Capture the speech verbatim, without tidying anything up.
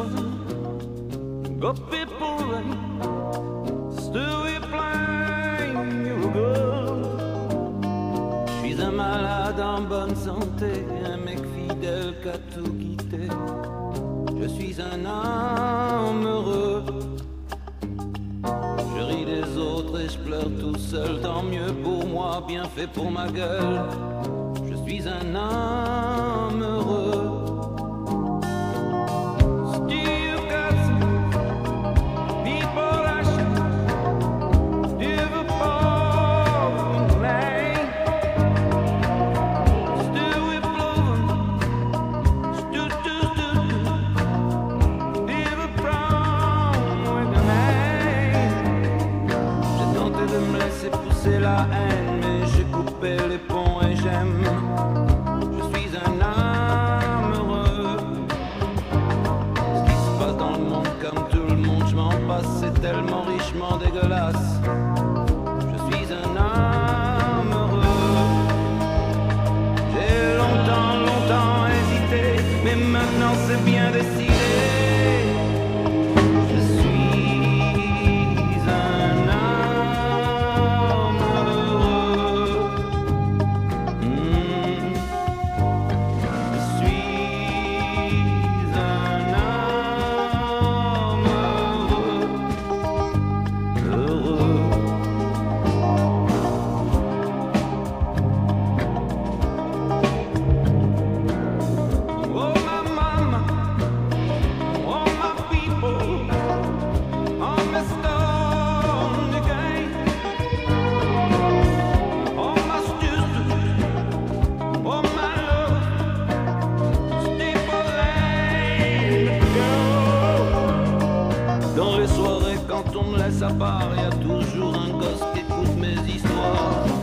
fun. Got people ready, still we playing you good. Je suis un malade en bonne santé, un mec fidèle qui a tout quitté. Je suis un homme heureux. Je ris des autres et je pleure tout seul. Tant mieux pour moi, bien fait pour ma gueule. Je suis un homme heureux. Still got some people I should give a ball night. Still we blowin', stu stu stu stu. Give a prom with the night. J'ai tenté de me laisser pousser la haine, mais j'ai coupé les ponts et j'aime. Je suis un âme heureux. Ce qui se passe dans le monde comme tout le monde, je m'en passe, c'est tellement richement dégueulasse. Je suis un âme heureux. J'ai longtemps, longtemps hésité, mais maintenant c'est bien décidé. Je suis un âme heureux. Hmm. Je suis un homme heureux, heureux. Oh my mama, oh my people, all messed up again. Oh my students, oh my love, stay for life, girl. Dans les soirées, quand on me laisse à part, y a toujours un gosse qui écoute mes histoires.